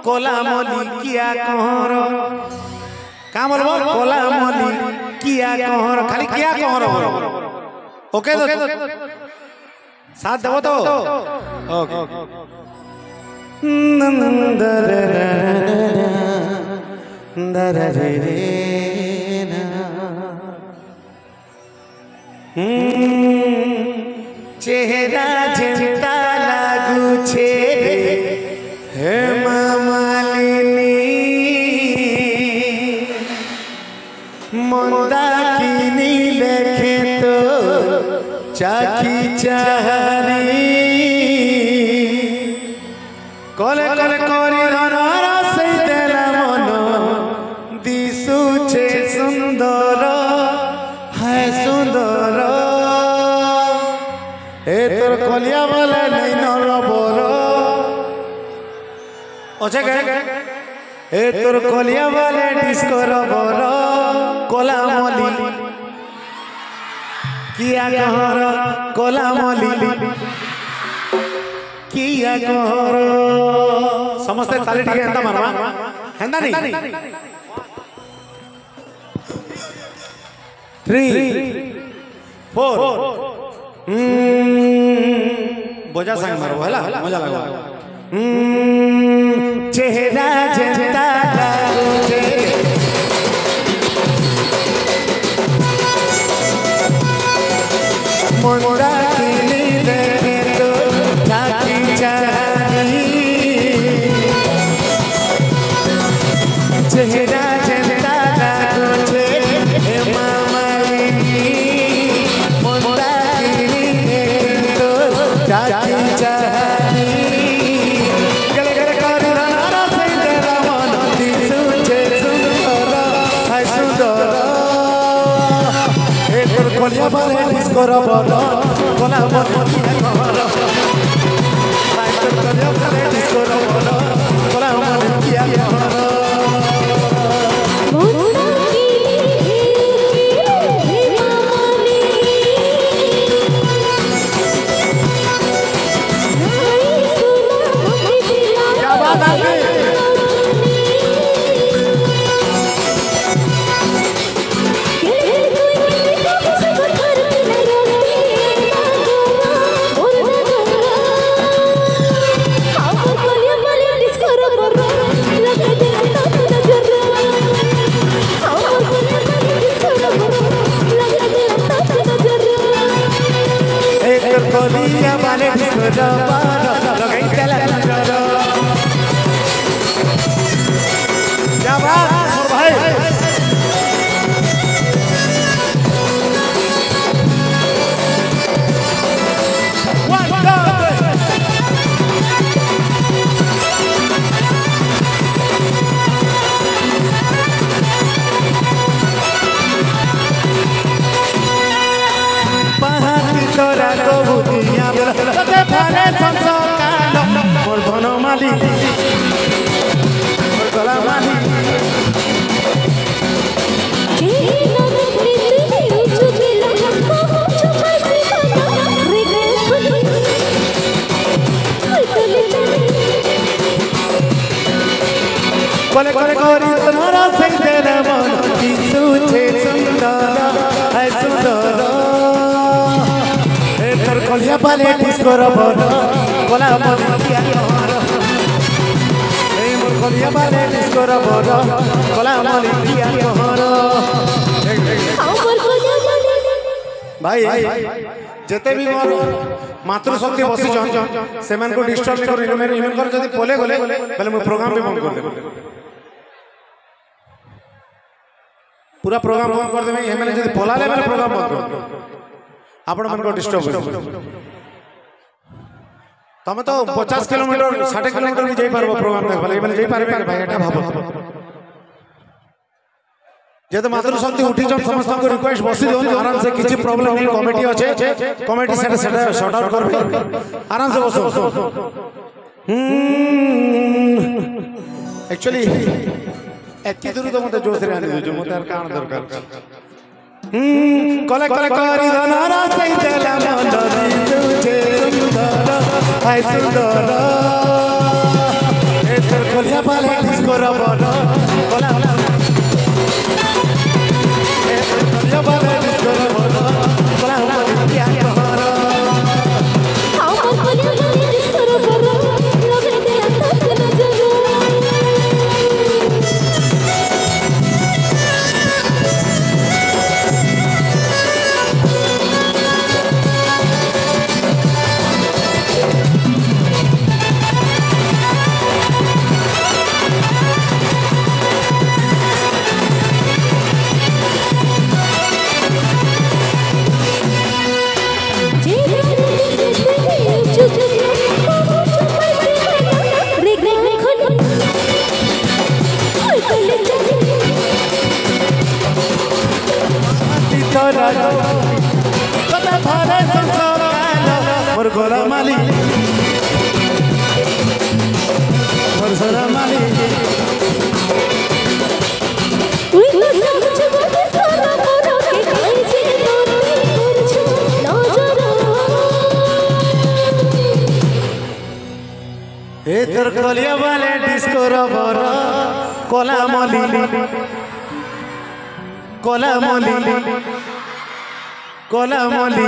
Cola मली किया कहर का बोलबो कोला मली किया कहर खाली किया कहर ओके तो साथ देबो तो ओके चेहरा जेता लागू छे हे मामालिनी मंदा किनी लेखे तो चाकी चाहनी कोले कोले कोरी धनरा सही तेरा मन दिसु छे सुंदर है सुंदर ए तोर कलिया वाला नहीं नरबर ओछे के ए तोर कलिया वाले डिस्को रबर कोला मली किया कहर कोला मली किया कहर समस्त ताली टिके हेंदा मारबा हेंदा नहीं 3 4 बोझा संग मारो हला मजा लगो चेहरा जेता लागो मुंडा किनी देखे तो चाकी चाहनी चेहरा जेता लागो हे मामालिनी मुंडा किनी देखे तो चाकी चाहनी गले गले कर नारा सही तेरा मन दिसु छे सुंदर है सुंदर ए तोर कोलिया वाले डिस्को रबर कोला मली किया कहर भाई तोर कोलिया वाले डिस्को रबर कोला मली किया कहर क्या बात है कोलिया वाले डिस्को रबर लगाई चला चलो क्या बात भाई तोरा को बुदिया बोला ते फाले संसकार मोर धन माली मोर गला माली कोले कोले कोरी तोरा सही तेरा मन दिसु छे सुंदर है सुंदर कोलिया वाले डिस्को रबर कोला मली किया कहर ए मोर कोलिया वाले डिस्को रबर कोला मली किया कहर भाई जेते भी मोर मातृ शक्ति बसी जन सेमान को डिस्टर्ब नहीं करो मेरे इमेन कर जदी पोले गले पहले मैं प्रोग्राम पे बंद कर दे पूरा प्रोग्राम बंद कर दे एमएल जदी पोलाले मेरे प्रोग्राम बंद कर आपण मन को डिस्टर्ब हो तमे तो 50 किलोमीटर 60 किलोमीटर भी जाई पारबो प्रोग्राम देख भले जाई पारबे भाई एटा भाबो जे तो मातृ शक्ति उठी जन समस्त को रिक्वेस्ट बसी दोन आराम से किछि प्रॉब्लम नहीं कमिटी अच्छे कमिटी सेट शॉर्ट आउट करबे आराम से बसो एक्चुअली एति दूर तो मते जोश रे आनी जो मते कान दरकार कोले कोले करी धनरा सही तेला मन दिसु छे सुंदर हाय सुंदर ए তোর কলিয়া পালে ডিস্কো রবর কোলা কলিয়া পালে ডিস্কো রবর কোলা কিয়া কর আমার কলিয়া পালে ডিস্কো রবর লগে দে তক নজর मोर गोला माली मोर सोना माली ए तोर कलिया वाले डिस्को रबर कोला मली कोला मली कोला मली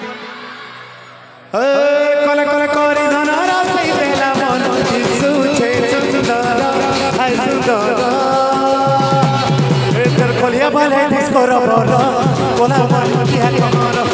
कोला कोला कोरी धनरा सई देला मन जिसु छे सुंदर हाय सुंदर ए तोर कलिया वाले डिस्को रबर कोला मली किया कमर